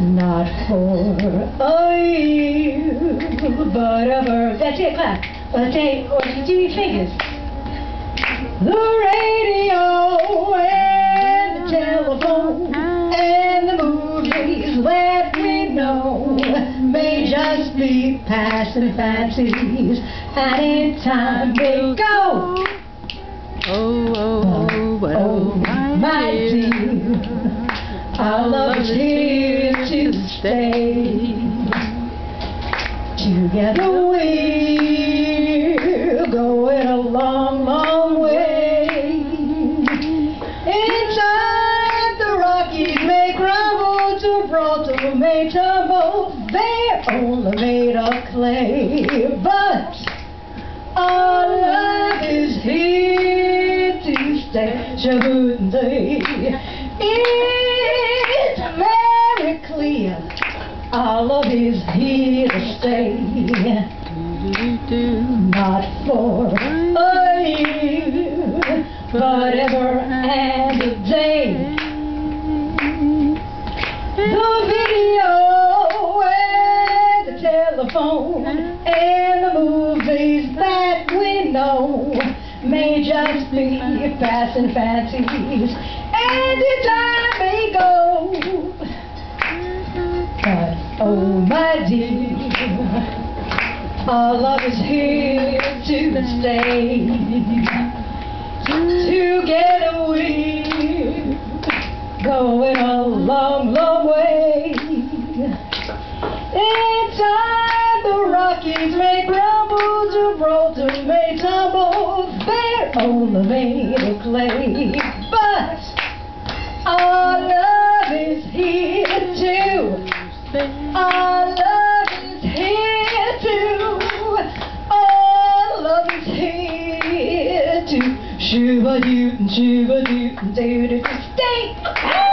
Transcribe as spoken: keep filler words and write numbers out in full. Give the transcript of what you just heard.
Not for a year, but ever. That's it, clap. A day, or do your fingers. The radio and the telephone and the movies that we know may just be passing fancies, and in time they go. Oh, oh, oh, but oh, my, my dear, dear, our love is here to stay. Together we're going a long, long way. Inside the Rockies may crumble, Gibraltar may tumble, they're only made of clay. But our love is here to stay. Shabooty. It's very clear. Our love is here to stay. Not for a year, but ever and a day. The video and the telephone and the movies that we know may just be passing fancies, and in time may go. But oh my dear, our love is here to stay. Together we're going a long, long way. Inside the Rockies may crumble, Gibraltar may tumble, they're only made of clay. But our love is here too. Our love is here too. Our love is here to Shuba-doo, Shuba-doo, do-do-do, stay.